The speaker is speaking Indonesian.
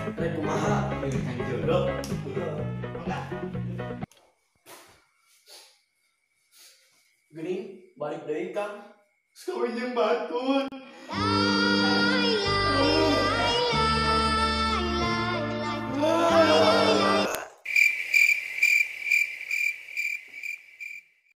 Rek kumaha? Yang jodoh. Geuning balik deui Kang. Kawin yang batur.